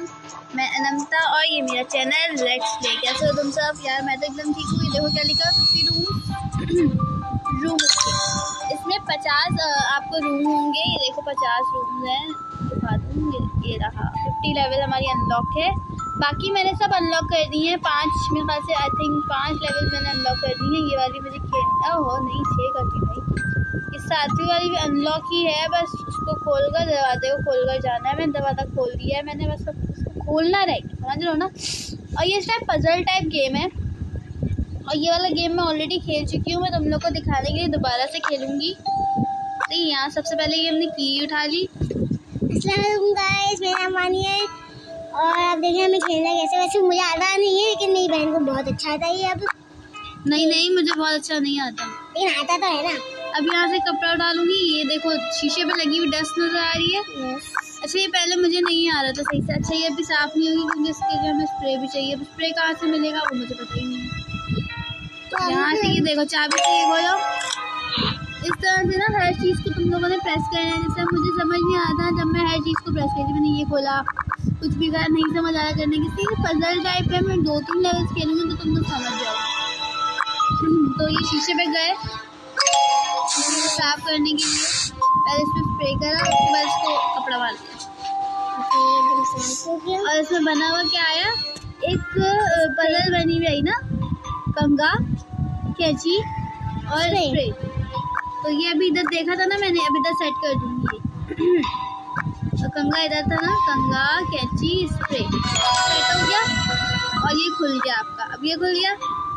मैं अनंता और ये मेरा चैनल लेट्स प्ले। कैसे हो तुम सब? यार मैं तो एकदम ठीक हूँ। ये देखो क्या लिखा, 50 रूम इसमें 50 आपको रूम होंगे। ये देखो 50 रूम हैं, दिखा दूँ। ये रहा 50 लेवल हमारी अनलॉक है। बाकी मैंने सब अनलॉक कर दी हैं। 5 मेरे ख्याल से आई थिंक 5 लेवल मैंने अनलॉक कर दी हैं। ये वाली मुझे खेलना हो नहीं 6 कर दी भाई। इस 7वीं वाली भी अनलॉक ही है, बस उसको खोलकर दरवाजे को खोलकर जाना है। मैंने दरवाज़ा खोल दिया है मैंने, बस उसको खोलना रहेगा, समझ लो ना। और ये इस टाइप पजल टाइप गेम है और ये वाला गेम मैं ऑलरेडी खेल चुकी हूँ। मैं तुम लोग को दिखाने के लिए दोबारा से खेलूँगी। तो यहाँ सबसे पहले ये हमने की उठा ली। गाइस मेरा नाम वानी है और आप देखें हमें खेलना कैसे। वैसे मुझे आता नहीं है लेकिन मेरी बहन को बहुत अच्छा आता है। अब नहीं मुझे बहुत अच्छा नहीं आता, लेकिन आता तो है ना। अब यहाँ से कपड़ा डालूंगी। ये देखो शीशे पे लगी हुई डस्ट नजर आ रही है। अच्छा ये पहले मुझे नहीं आ रहा था सही से। अच्छा ये अभी साफ नहीं होगी क्योंकि इसके लिए हमें स्प्रे भी चाहिए। स्प्रे कहाँ से मिलेगा वो मुझे पता ही नहीं है। तो यहाँ से ये देखो चाबी से ये खोलो। इस तरह से ना हर चीज़ को तुम लोगों ने प्रेस करना है। जैसे मुझे समझ नहीं आता जब मैं हर चीज़ को प्रेस करती, मैंने ये खोला, कुछ भी करा, नहीं समझ आया करने की। पजल टाइप है, मैं 2-3 लेवल्स खेलूँगी तो तुम लोग समझ जाओ। तो ये शीशे पे गए साफ करने के लिए, पहले इसमें स्प्रे करा, उसके बाद इसको कपड़ा मार दिया। और इसमें बना हुआ क्या आया, एक पजल बनी हुई आई ना, कंघा, कैंची और स्प्रे। तो ये अभी इधर देखा था ना मैंने, अब इधर सेट कर दूंगी। तो कंघा इधर था ना, कंघा, कैंची, स्प्रे सेट हो गया और ये खुल गया आपका। अब ये खुल गया।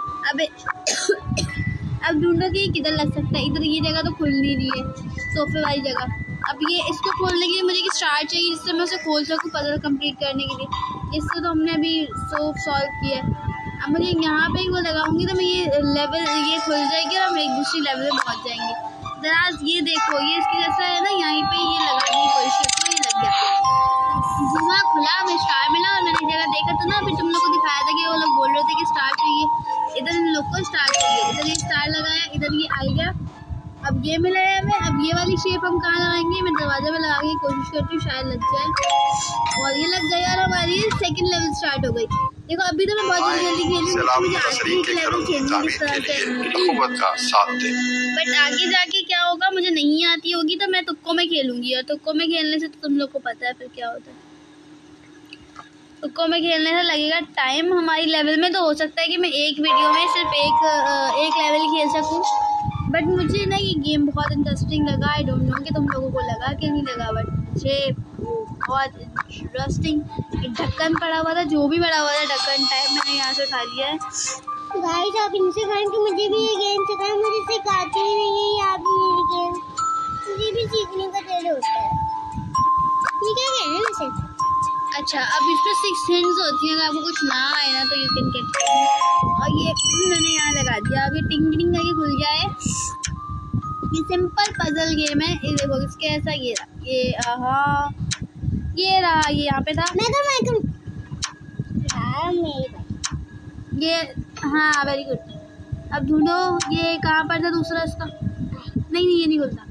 अब ढूंढो कि किधर लग सकता है। इधर ये जगह तो खुल नहीं रही है, सोफे वाली जगह। अब ये इसको खोलने के लिए मुझे एक स्टार चाहिए जिससे मैं उसे खोल सकूँ पजल कंप्लीट करने के लिए। इससे तो हमने अभी सॉल्व किया है। अब मुझे यहाँ पे ही वो लगाऊंगी तो मैं ये लेवल ये खुल जाएगी और हम एक दूसरी लेवल में पहुँच जाएंगे। दराज ये देखो, ये इसकी जैसा है ना, यहीं पे ये लगाने की कोशिश की तो ये लग गया। धुआं खुला, हमें स्टार मिला और मैंने जगह देखा था ना, फिर तुम लोग को दिखाया था कि वो लोग बोल रहे थे कि स्टार चाहिए। इधर इन लोग को स्टार चाहिए, इधर ये स्टार लगाया, इधर ये आ गया। अब ये मिला है हमें। अब ये वाली शेप हम कहाँ लगाएंगे, मैं दरवाजे में लगाने की कोशिश करती हूँ, शायद लग जाए। और ये लग गई और हमारी सेकंड लेवल स्टार्ट हो गई। देखो अभी तो मैं बहुत जल्दी खेली, मुझे आखिरी लेवल खेलने की तरह से। बट आगे जाके क्या होगा मुझे नहीं आती होगी तो मैं तुक्कों में खेलूंगी। और तुक्कों में खेलने से तो तुम लोग को पता है फिर क्या होता है। तुक्कों में खेलने से लगेगा टाइम। हमारी लेवल में तो हो सकता है कि मैं एक वीडियो में सिर्फ एक लेवल खेल सकूं। बट मुझे ना ये गेम बहुत इंटरेस्टिंग लगा। आई डोंट नो कि तुम लोगों को लगा कि नहीं लगा, बट मुझे बहुत इंटरेस्टिंग। ढक्कन पड़ा हुआ था, जो भी पड़ा हुआ था ढक्कन टाइप, मैंने यहाँ से उठा लिया है। गाइस आप इनसे कहें कि मुझे भी ये गेम सिखाएं, मुझे सिखाते ही नहीं है। आप ये गेम मुझे भी सीखने का दिल होता है। ये क्या कहना है वैसे? अच्छा अब इसमें 6 हिंट्स होती हैं, अगर आपको कुछ ना आए ना तो यू कैन गेट। और ये मैंने यहाँ लगा दिया। अब ये टिंग टिंग करके खुल गया है। ये सिंपल पजल गेम है। ये देखो इसके ऐसा ये रहा, ये यहाँ पे था। ये हाँ वेरी गुड। अब ढूंढो ये कहाँ पर था दूसरा इसका। नहीं ये नहीं खुलता।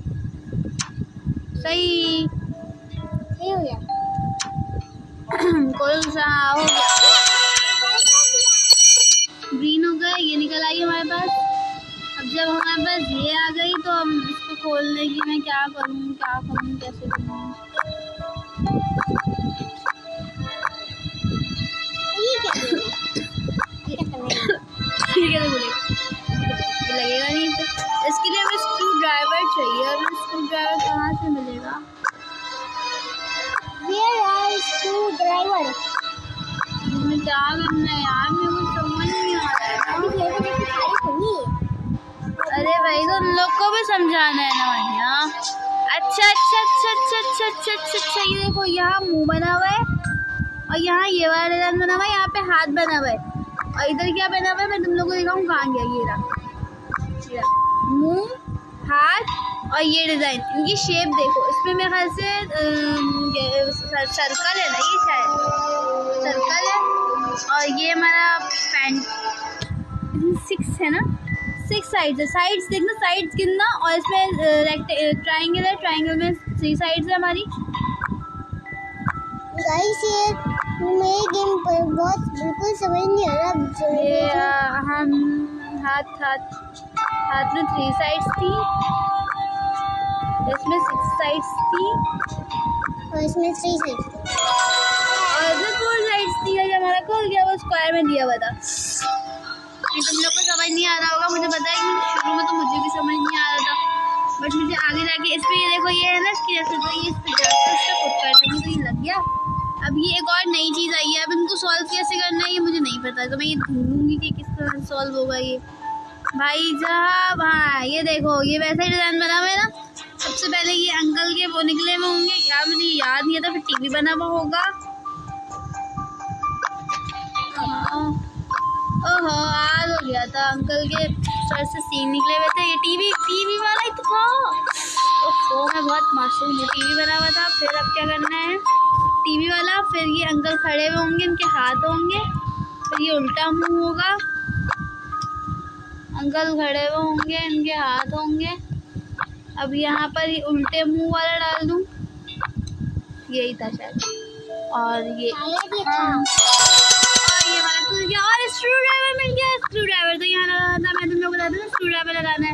सही हो गया। कोई दूसरा, हाँ हो गया, ग्रीन हो गया। ये निकल आई हमारे पास। अब जब हमारे पास ये आ गई तो हम इसको खोलने की मैं क्या करूँ कैसे करूँ। ठीक है तो लगेगा नहीं तो इसके लिए हमें स्क्रू ड्राइवर चाहिए। और स्क्रू ड्राइवर कहाँ से मिलेगा? स्क्रू ड्राइवर हमें क्या करना है यार, मेरे को समझ नहीं आ रहा है। अरे भाई तो उन लोग को भी समझाना है ना भैया। अच्छा ये देखो यहाँ मुंह बना हुआ है और यहाँ ये वाला डिजाइन बना हुआ है, यहाँ पे हाथ बना हुआ है और इधर क्या बना हुआ है मैं तुम लोगों को दिखाऊँ। कहाँ गया ये रहा मुंह, हाथ और ये डिजाइन। इनकी शेप देखो, इसमें मेरे ख्याल से सर्कल है ना, ये शायद सर्कल है। और ये हमारा पैंट 6 है ना, 6 साइड्स है। साइड्स देखना, साइड्स कितना। और इसमें ट्राइंगल है, ट्राइंगल में 3 साइड्स है हमारी। गाइस ये मेरे गेम पर बहुत बिल्कुल समझ नहीं आ रहा। ये हम हाथ में 3 साइड्स थी, इसमें 6 साइड्स थी और इसमें 3 साइड और इधर 4 साइड्स थी। ये हमारा खोल गया, वो स्क्वायर में दिया हुआ था। तुम लोग को समझ नहीं आ रहा होगा, मुझे पता है कि शुरू में तो मुझे भी समझ नहीं आ रहा था, बट मुझे आगे जाके इस पे ये देखो, ये है ना इसकी जैसे, तो ये इस पे जाकर इसका पुट कर देंगे तो ये लग गया। अब ये एक और नई चीज़ आई है, अब इनको सॉल्व कैसे करना है ये मुझे नहीं पता, तो मैं ये ढूंढूंगी कि किस तरह सॉल्व होगा ये। भाई साहब हाँ ये देखो, ये वैसा ही डिज़ाइन बना हुआ है ना। सबसे पहले ये अंकल के वो निकले हुए होंगे, यार मुझे याद नहीं आता, फिर टीवी बना हुआ होगा। ओहो आज हो गया था, अंकल के सर से सीन निकले हुए थे। ये टीवी वाला ही तो था। ओहो मैं बहुत मासूम हूँ। टीवी बना हुआ था, फिर अब क्या करना है, टीवी वाला, फिर ये अंकल खड़े हुए होंगे, इनके हाथ होंगे, फिर ये उल्टा मुंह होगा, अंकल खड़े हुए होंगे, इनके हाथ होंगे। अब यहाँ पर ये उल्टे मुंह वाला डाल दूँ, यही था शायद। और ये ये वाला खुल गया और स्क्रू ड्राइवर मिल गया। स्क्रू ड्राइवर तो यहाँ लगाना था, मैं तुम लोग बता दूँ स्क्रू ड्राइवर लगाना है।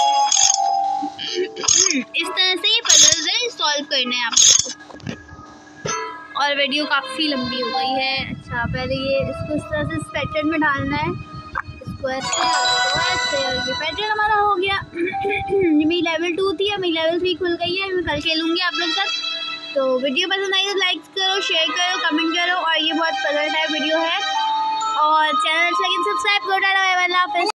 इस तरह से ये पजल है सॉल्व करना है आपको। और वीडियो काफ़ी लंबी हो गई है। अच्छा पहले ये इसको इस तरह से इस पैटर्न में डालना है, इसको ऐसे और ये पैटर्न हमारा हो गया। ये मेरी लेवल 2 थी, अब मेरी लेवल 3 खुल गई है। मैं कल खेलूँगी आप लोग के साथ। तो वीडियो पसंद आई तो लाइक करो, शेयर करो, कमेंट करो। और ये बहुत पजल टाइप वीडियो है और चैनल अच्छा लगे सब्सक्राइब करो।